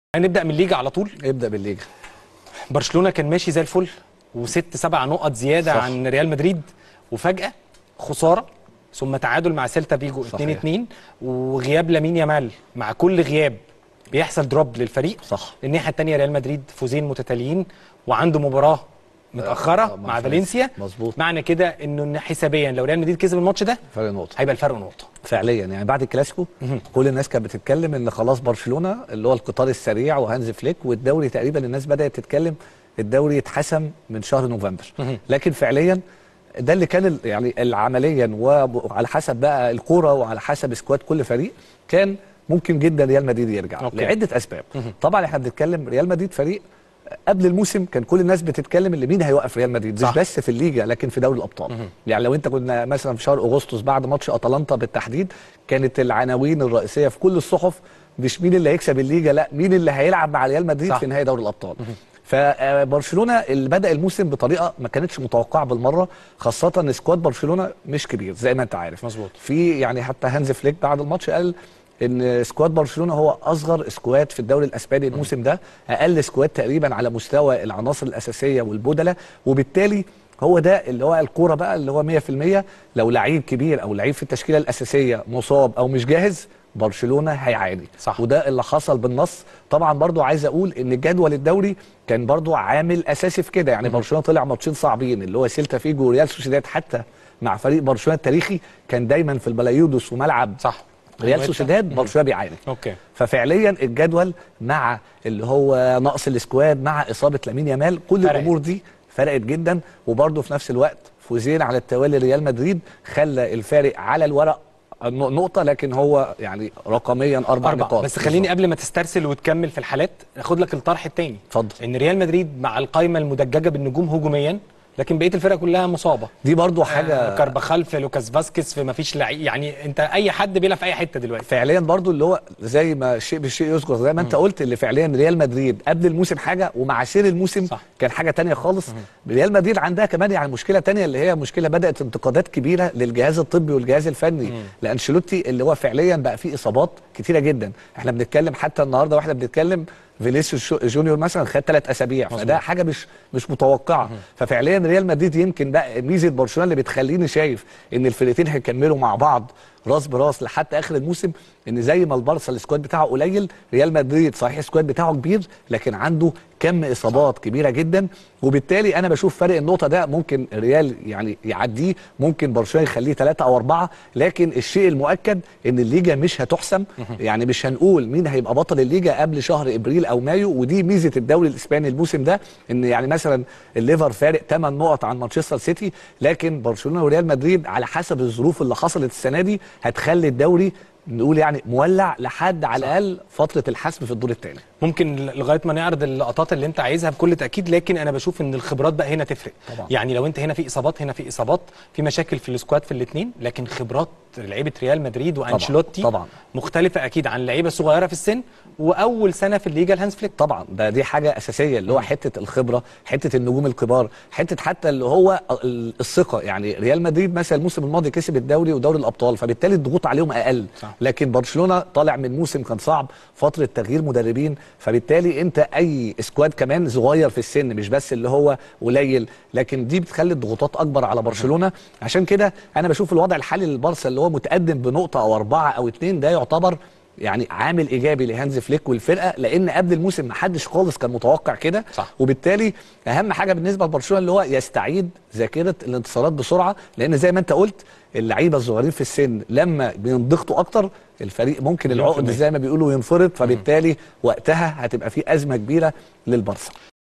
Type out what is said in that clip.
هنبدأ من الليجا على طول. ابدأ بالليجا. برشلونة كان ماشي زي الفل وست 7 نقط زيادة صح. عن ريال مدريد، وفجأة خسارة ثم تعادل مع سيلتا فيجو 2-2 وغياب لامين يامال. مع كل غياب بيحصل دروب للفريق صح. الناحية الثانية ريال مدريد فوزين متتاليين وعنده مباراة متأخرة مع فالنسيا. مظبوط. معنى كده انه حسابيا لو ريال مدريد كسب الماتش ده فرق نقطة، هيبقى الفرق نقطة فعليا. يعني بعد الكلاسيكو كل الناس كانت بتتكلم ان خلاص برشلونة اللي هو القطار السريع وهانز فليك، والدوري تقريبا الناس بدأت تتكلم الدوري يتحسم من شهر نوفمبر. لكن فعليا ده اللي كان يعني عمليا وعلى حسب بقى الكوره وعلى حسب سكواد كل فريق كان ممكن جدا ريال مدريد يرجع لعده اسباب. طبعا احنا بنتكلم ريال مدريد فريق قبل الموسم كان كل الناس بتتكلم اللي مين هيوقف ريال مدريد، مش بس في الليجا لكن في دوري الابطال. يعني لو انت كنا مثلا في شهر اغسطس بعد ماتش اتلانتا بالتحديد كانت العناوين الرئيسيه في كل الصحف مش مين اللي هيكسب الليجا، لا مين اللي هيلعب مع ريال مدريد في نهائي دوري الابطال. فبرشلونه اللي بدا الموسم بطريقه ما كانتش متوقعه بالمره، خاصه ان سكواد برشلونه مش كبير زي ما انت عارف. مظبوط. في يعني حتى هانز فليك بعد الماتش قال ان سكواد برشلونه هو اصغر سكواد في الدوري الاسباني الموسم ده، اقل سكواد تقريبا على مستوى العناصر الاساسيه والبدله، وبالتالي هو ده اللي هو الكوره بقى اللي هو 100%. لو لعيب كبير او لعيب في التشكيله الاساسيه مصاب او مش جاهز برشلونه هيعاني. صح. وده اللي حصل بالنص. طبعا برضو عايز اقول ان جدول الدوري كان برضو عامل اساسي في كده. يعني برشلونه طلع ماتشين صعبين اللي هو سيلتا فيجو وريال سوسيداد، حتى مع فريق برشلونه التاريخي كان دايما في البلايودوس وملعب صح ريال سوسيداد برشلونه بيعاني. ففعليا الجدول مع اللي هو نقص السكواد مع اصابه لامين يامال كل الامور دي فرقت جدا. وبرضو في نفس الوقت فوزين على التوالي ريال مدريد خلى الفارق على الورق نقطة، لكن هو يعني رقميا 4 نقاط. بس خليني قبل ما تسترسل وتكمل في الحالات اخد لك الطرح الثاني. اتفضل. ان ريال مدريد مع القائمة المدججة بالنجوم هجوميا لكن بقيه الفرقه كلها مصابه. دي برضو حاجه كارباخال في لوكاس فاسكيز في ما فيش لعيب. يعني انت اي حد بيلعب في اي حته دلوقتي فعليا برضو اللي هو زي ما شيء بالشيء يذكر زي ما انت قلت، اللي فعليا ريال مدريد قبل الموسم حاجه ومع سير الموسم صح. كان حاجه ثانيه خالص. ريال مدريد عندها كمان يعني مشكله ثانيه اللي هي مشكله بدات انتقادات كبيره للجهاز الطبي والجهاز الفني لانشيلوتي، اللي هو فعليا بقى فيه اصابات كتيره جدا. احنا بنتكلم حتى النهارده واحنا بنتكلم فينيسيوس جونيور مثلا خد 3 أسابيع، فده حاجه مش متوقعه. ففعليا ريال مدريد يمكن بقى ميزه برشلونه اللي بتخليني شايف ان الفرقتين هيكملوا مع بعض راس براس لحد اخر الموسم، ان زي ما البارسا السكواد بتاعه قليل، ريال مدريد صحيح السكواد بتاعه كبير لكن عنده كم اصابات كبيره جدا. وبالتالي انا بشوف فرق النقطه ده ممكن ريال يعني يعديه، ممكن برشلونه يخليه 3 أو 4، لكن الشيء المؤكد ان الليجا مش هتحسم. يعني مش هنقول مين هيبقى بطل الليجا قبل شهر ابريل او مايو، ودي ميزه الدوري الاسباني الموسم ده، ان يعني مثلا الليفر فارق 8 نقط عن مانشستر سيتي، لكن برشلونه وريال مدريد على حسب الظروف اللي حصلت السنه دي هتخلي الدوري نقول يعني مولع لحد على الاقل فتره الحسم في الدور الثاني. ممكن لغايه ما نعرض اللقطات اللي انت عايزها بكل تاكيد، لكن انا بشوف ان الخبرات بقى هنا تفرق طبعا. يعني لو انت هنا في اصابات هنا في اصابات، في مشاكل في السكواد في الاثنين، لكن خبرات لعيبه ريال مدريد وانشيلوتي طبعا مختلفه اكيد عن لعيبه صغيره في السن واول سنه في الليجا لهانز فليك. طبعا دي حاجه اساسيه اللي هو حته الخبره، حته النجوم الكبار، حته حتى اللي هو الثقه. يعني ريال مدريد مثلا الموسم الماضي كسب الدوري ودوري الابطال، فبالتالي الضغوط عليهم اقل صح. لكن برشلونه طالع من موسم كان صعب، فتره تغيير مدربين، فبالتالي انت اي سكواد كمان صغير في السن مش بس اللي هو قليل، لكن دي بتخلي الضغوطات اكبر على برشلونه. عشان كده انا بشوف الوضع الحالي للبارسا اللي هو متقدم بنقطه او 4 أو 2 ده يعتبر يعني عامل ايجابي لهانز فليك والفرقه، لان قبل الموسم ما حدش خالص كان متوقع كده. وبالتالي اهم حاجه بالنسبه لبرشلونه اللي هو يستعيد ذاكره الانتصارات بسرعه، لان زي ما انت قلت اللعيبه الصغيرين في السن لما بينضغطوا اكتر الفريق ممكن العقد زي ما بيقولوا ينفرط، فبالتالي وقتها هتبقى في ازمه كبيره للبارسا.